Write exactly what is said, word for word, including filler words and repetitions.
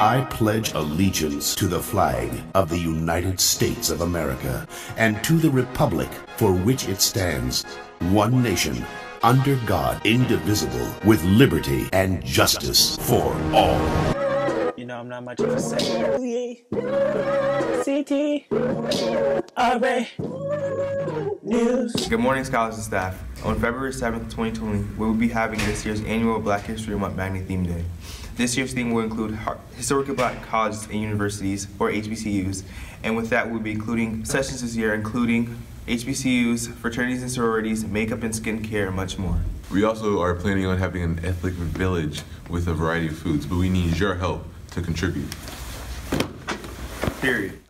I pledge allegiance to the flag of the United States of America and to the republic for which it stands, one nation, under God, indivisible, with liberty and justice for all. You know, I'm not much of a singer. C T R A News. Good morning, scholars and staff. On February seventh, twenty twenty, we will be having this year's annual Black History Month Magna Theme Day. This year's theme will include historically black colleges and universities, or H B C Us, and with that we'll be including sessions this year, including H B C Us, fraternities and sororities, makeup and skincare, and much more. We also are planning on having an ethnic village with a variety of foods, but we need your help to contribute. Period.